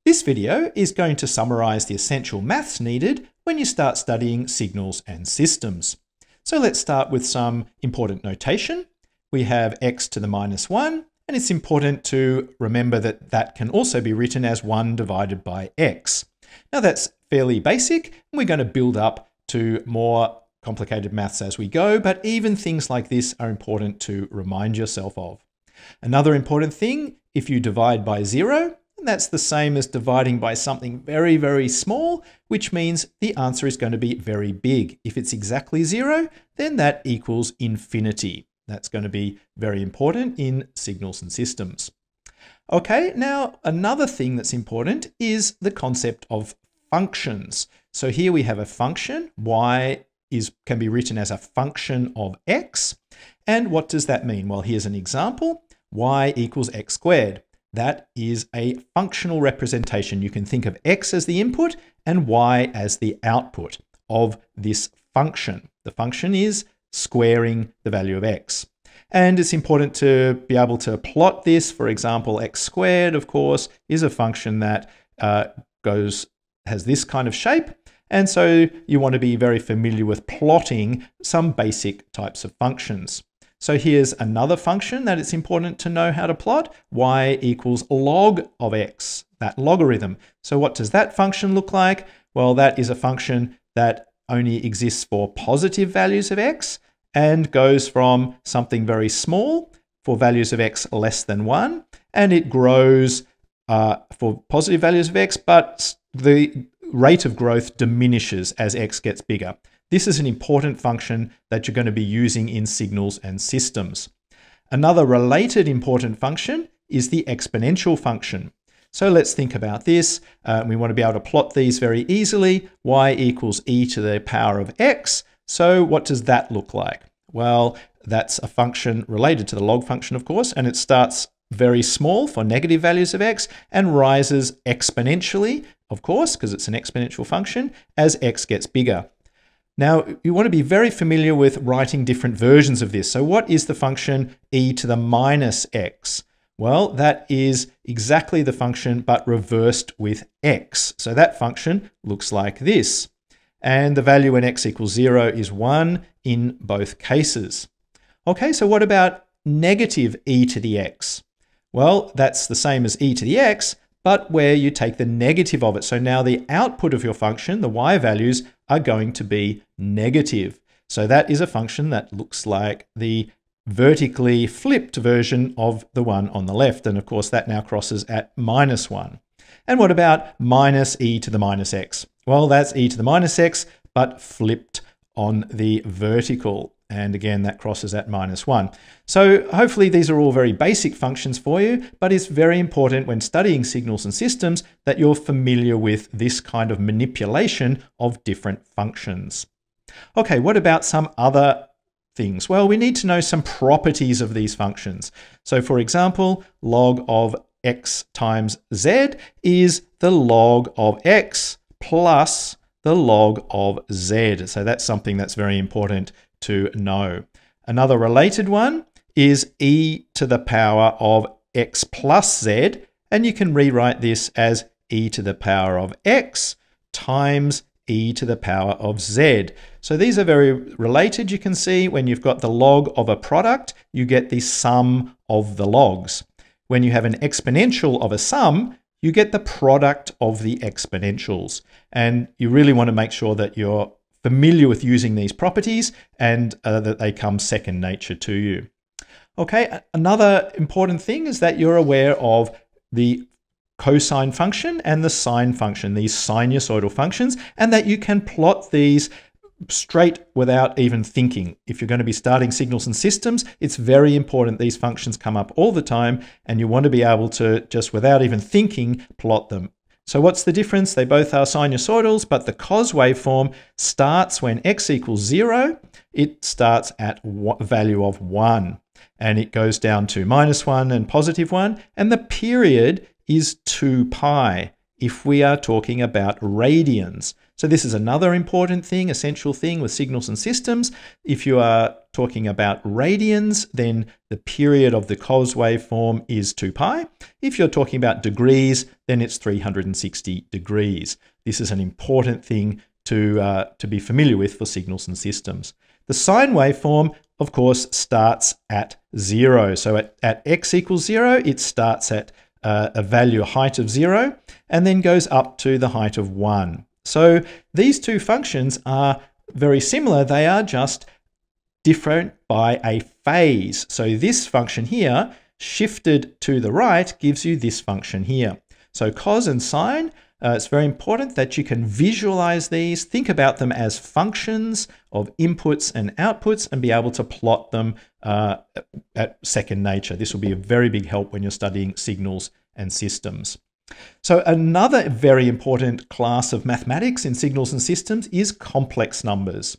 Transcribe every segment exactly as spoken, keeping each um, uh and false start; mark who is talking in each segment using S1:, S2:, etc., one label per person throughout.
S1: This video is going to summarize the essential maths needed when you start studying signals and systems. So let's start with some important notation. We have x to the minus one, and it's important to remember that that can also be written as one divided by x. Now that's fairly basic, and we're going to build up to more complicated maths as we go, but even things like this are important to remind yourself of. Another important thing, if you divide by zero, and that's the same as dividing by something very, very small, which means the answer is going to be very big. If it's exactly zero, then that equals infinity. That's going to be very important in signals and systems. Okay, now another thing that's important is the concept of functions. So here we have a function, y is can be written as a function of x. And what does that mean? Well, here's an example, y equals x squared. That is a functional representation. You can think of x as the input and y as the output of this function. The function is squaring the value of x. And it's important to be able to plot this. For example, x squared, of course, is a function that uh, goes has this kind of shape. And so you want to be very familiar with plotting some basic types of functions. So here's another function that it's important to know how to plot. Y equals log of x, that logarithm. So what does that function look like? Well, that is a function that only exists for positive values of x and goes from something very small for values of x less than one, and it grows uh, for positive values of x, but the rate of growth diminishes as x gets bigger. This is an important function that you're going to be using in signals and systems. Another related important function is the exponential function. So let's think about this. Uh, we want to be able to plot these very easily. Y equals e to the power of x. So what does that look like? Well, that's a function related to the log function, of course, and it starts very small for negative values of x and rises exponentially, of course, because it's an exponential function, as x gets bigger. Now, you want to be very familiar with writing different versions of this. So what is the function e to the minus x? Well, that is exactly the function, but reversed with x. So that function looks like this. And the value when x equals zero is one in both cases. Okay, so what about negative e to the x? Well, that's the same as e to the x, but where you take the negative of it. So now the output of your function, the y values, are going to be negative. So that is a function that looks like the vertically flipped version of the one on the left. And of course, that now crosses at minus one. And what about minus e to the minus x? Well, that's e to the minus x, but flipped on the vertical. And again, that crosses at minus one. So hopefully these are all very basic functions for you, but it's very important when studying signals and systems that you're familiar with this kind of manipulation of different functions. Okay, what about some other things? Well, we need to know some properties of these functions. So for example, log of x times z is the log of x plus the log of z. So that's something that's very important to know. Another related one is e to the power of x plus z, and you can rewrite this as e to the power of x times e to the power of z. So these are very related. You can see when you've got the log of a product, you get the sum of the logs. When you have an exponential of a sum, you get the product of the exponentials. And you really want to make sure that you're familiar with using these properties and uh, that they come second nature to you. Okay, another important thing is that you're aware of the cosine function and the sine function, these sinusoidal functions, and that you can plot these straight without even thinking. If you're going to be starting signals and systems, it's very important these functions come up all the time, and you want to be able to just without even thinking plot them. So what's the difference? They both are sinusoidals, but the cos waveform starts when x equals zero. It starts at a value of one, and it goes down to minus one and positive one, and the period is two pi. if we are talking about radians. So this is another important thing, essential thing with signals and systems. If you are talking about radians, then the period of the cos waveform is two pi. If you're talking about degrees, then it's three hundred sixty degrees. This is an important thing to, uh, to be familiar with for signals and systems. The sine waveform, of course, starts at zero. So at, at x equals zero, it starts at uh, a value, a height of zero, and then goes up to the height of one. So these two functions are very similar. They are just different by a phase. So this function here, shifted to the right, gives you this function here. So cos and sine, uh, it's very important that you can visualize these, think about them as functions of inputs and outputs, and be able to plot them uh, at second nature. This will be a very big help when you're studying signals and systems. So another very important class of mathematics in signals and systems is complex numbers.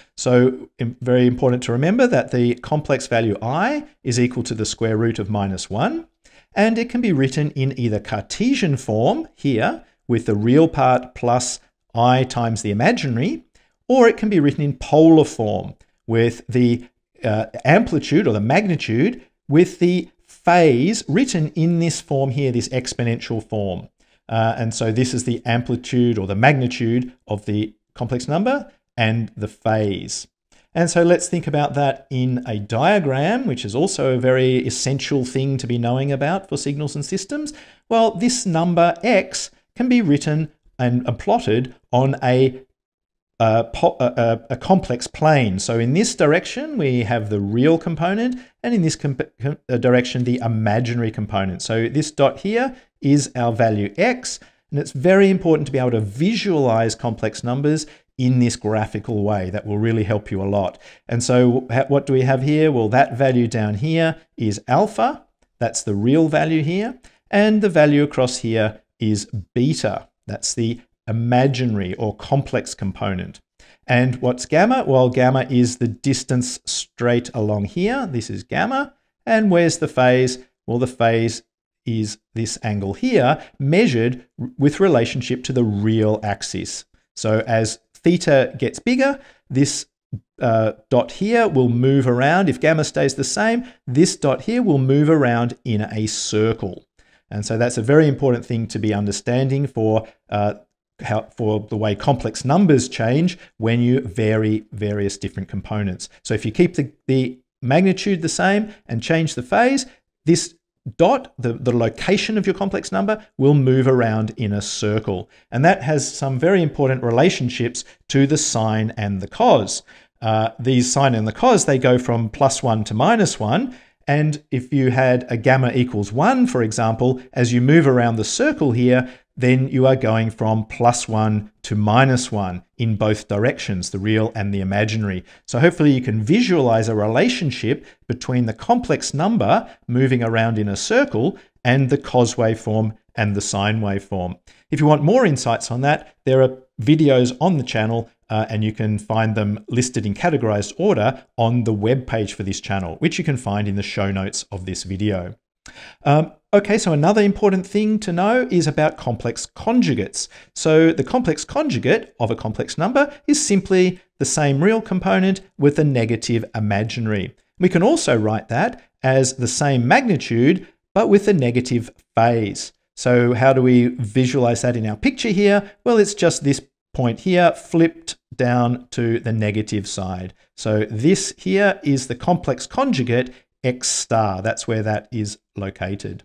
S1: So very important to remember that the complex value I is equal to the square root of minus one, and it can be written in either Cartesian form here with the real part plus I times the imaginary, or it can be written in polar form with the uh, amplitude or the magnitude with the phase written in this form here, this exponential form. Uh, and so this is the amplitude or the magnitude of the complex number and the phase. And so let's think about that in a diagram, which is also a very essential thing to be knowing about for signals and systems. Well, this number x can be written and plotted on a Uh, a, a complex plane. So in this direction, we have the real component, and in this direction, the imaginary component. So this dot here is our value x, and it's very important to be able to visualize complex numbers in this graphical way. That will really help you a lot. And so what do we have here? Well, that value down here is alpha. That's the real value here. And the value across here is beta. That's the imaginary or complex component. And what's gamma? Well, gamma is the distance straight along here. This is gamma. And where's the phase? Well, the phase is this angle here, measured with relationship to the real axis. So as theta gets bigger, this uh, dot here will move around. If gamma stays the same, this dot here will move around in a circle. And so that's a very important thing to be understanding for uh, How, for the way complex numbers change when you vary various different components. So if you keep the, the magnitude the same and change the phase, this dot, the, the location of your complex number, will move around in a circle. And that has some very important relationships to the sine and the cos. Uh, these sine and the cos, they go from plus one to minus one. And if you had a gamma equals one, for example, as you move around the circle here, then you are going from plus one to minus one in both directions, the real and the imaginary. So hopefully you can visualize a relationship between the complex number moving around in a circle and the cos waveform and the sine waveform. If you want more insights on that, there are videos on the channel uh, and you can find them listed in categorized order on the web page for this channel, which you can find in the show notes of this video. Um, okay, so another important thing to know is about complex conjugates. So the complex conjugate of a complex number is simply the same real component with a negative imaginary. We can also write that as the same magnitude, but with a negative phase. So how do we visualize that in our picture here? Well, it's just this point here flipped down to the negative side. So this here is the complex conjugate x star. That's where that is located.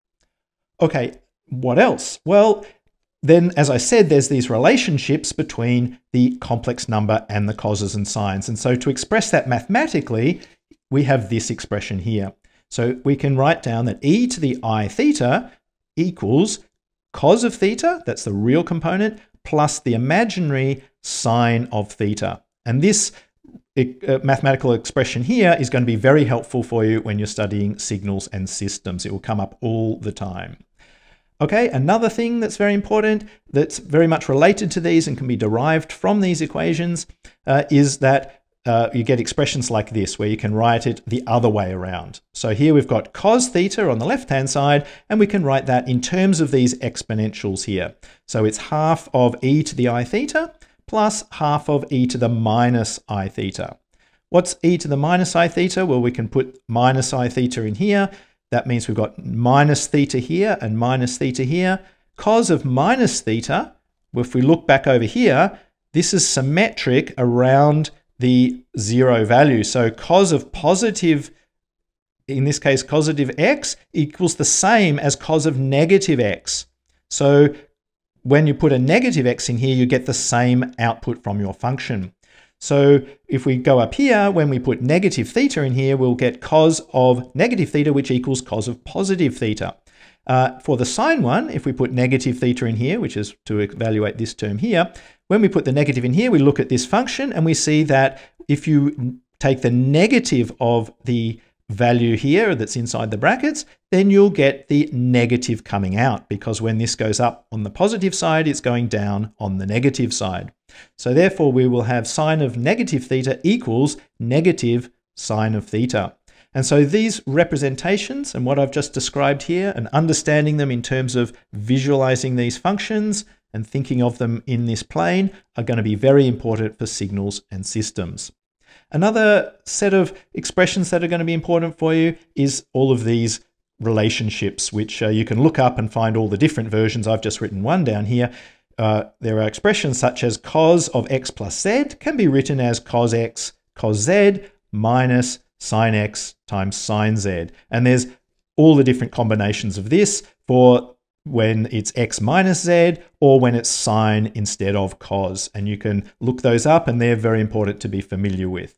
S1: Okay, what else? Well, then, as I said, there's these relationships between the complex number and the coses and sines. And so to express that mathematically, we have this expression here. So we can write down that e to the I theta equals cos of theta, that's the real component, plus the imaginary sine of theta. And this uh, mathematical expression here is going to be very helpful for you when you're studying signals and systems. It will come up all the time. Okay, another thing that's very important, that's very much related to these and can be derived from these equations, uh, is that uh, you get expressions like this, where you can write it the other way around. So here we've got cos theta on the left-hand side, and we can write that in terms of these exponentials here. So it's half of e to the I theta plus half of e to the minus I theta. What's e to the minus I theta? Well, we can put minus I theta in here. That means we've got minus theta here and minus theta here. Cos of minus theta, well, if we look back over here, this is symmetric around the zero value. So cos of positive, in this case, cositive x equals the same as cos of negative x. So when you put a negative x in here, you get the same output from your function. So if we go up here, when we put negative theta in here, we'll get cos of negative theta, which equals cos of positive theta. Uh, for the sine one, if we put negative theta in here, which is to evaluate this term here, when we put the negative in here, we look at this function and we see that if you take the negative of the value here that's inside the brackets, then you'll get the negative coming out, because when this goes up on the positive side, it's going down on the negative side. So therefore, we will have sine of negative theta equals negative sine of theta. And so these representations and what I've just described here, and understanding them in terms of visualizing these functions and thinking of them in this plane, are going to be very important for signals and systems. Another set of expressions that are going to be important for you is all of these relationships, which uh, you can look up and find all the different versions. I've just written one down here. Uh, there are expressions such as cos of x plus z can be written as cos x cos z minus sine x times sine z. And there's all the different combinations of this for when it's x minus z or when it's sine instead of cos. And you can look those up, and they're very important to be familiar with.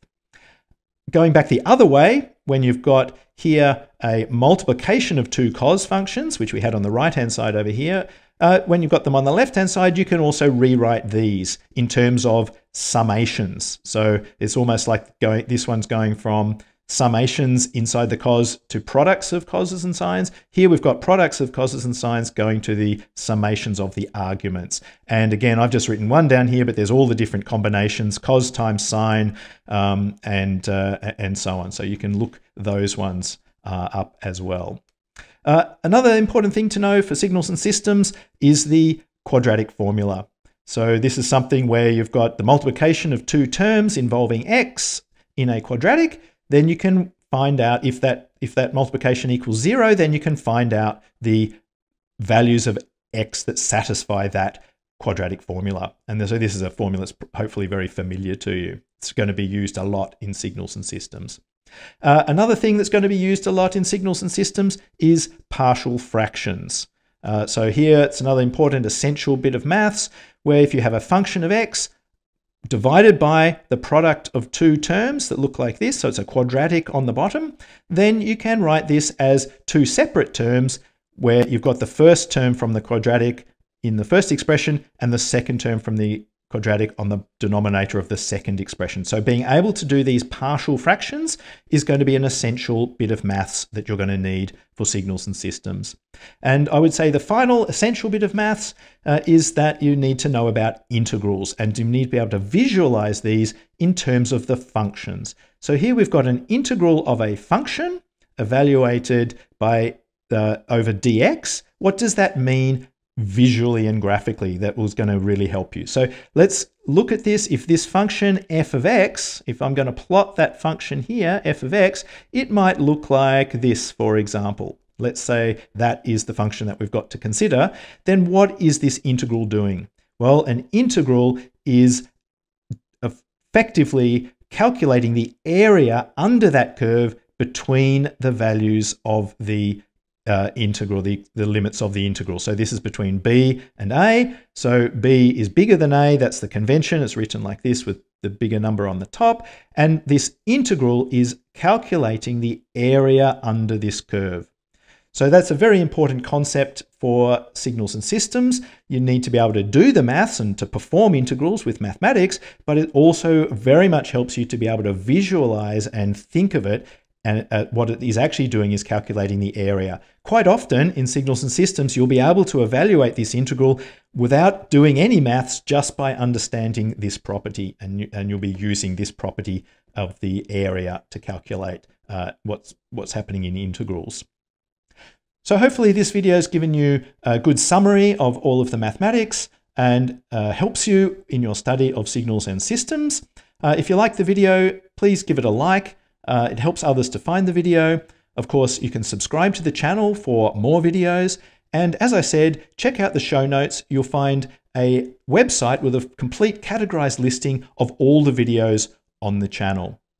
S1: Going back the other way, when you've got here a multiplication of two cos functions, which we had on the right-hand side over here, uh, when you've got them on the left-hand side, you can also rewrite these in terms of summations. So it's almost like going, this one's going from summations inside the cos to products of coses and sines. Here we've got products of coses and sines going to the summations of the arguments. And again, I've just written one down here, but there's all the different combinations, cos times sine, um, and, uh, and so on. So you can look those ones uh, up as well. Uh, another important thing to know for signals and systems is the quadratic formula. So this is something where you've got the multiplication of two terms involving x in a quadratic. Then you can find out if that if that multiplication equals zero, then you can find out the values of x that satisfy that quadratic formula. And so this is a formula that's hopefully very familiar to you. It's going to be used a lot in signals and systems. Uh, another thing that's going to be used a lot in signals and systems is partial fractions. Uh, so here it's another important essential bit of maths, where if you have a function of x divided by the product of two terms that look like this, so it's a quadratic on the bottom, then you can write this as two separate terms where you've got the first term from the quadratic in the first expression and the second term from the quadratic on the denominator of the second expression. So being able to do these partial fractions is going to be an essential bit of maths that you're going to need for signals and systems. And I would say the final essential bit of maths uh, is that you need to know about integrals, and you need to be able to visualize these in terms of the functions. So here we've got an integral of a function evaluated by uh, over dx. What does that mean visually and graphically? That was going to really help you. So let's look at this. If this function f of x, if I'm going to plot that function here, f of x, it might look like this, for example. Let's say that is the function that we've got to consider. Then what is this integral doing? Well, an integral is effectively calculating the area under that curve between the values of the Uh, integral, the, the limits of the integral. So this is between b and a. So b is bigger than a, that's the convention. It's written like this with the bigger number on the top. And this integral is calculating the area under this curve. So that's a very important concept for signals and systems. You need to be able to do the maths and to perform integrals with mathematics, but it also very much helps you to be able to visualize and think of it And uh, what it is actually doing is calculating the area. Quite often in signals and systems, you'll be able to evaluate this integral without doing any maths, just by understanding this property. And, you, and you'll be using this property of the area to calculate uh, what's, what's happening in integrals. So hopefully this video has given you a good summary of all of the mathematics and uh, helps you in your study of signals and systems. Uh, if you like the video, please give it a like. Uh, it helps others to find the video. Of course, you can subscribe to the channel for more videos. And as I said, check out the show notes. You'll find a website with a complete categorized listing of all the videos on the channel.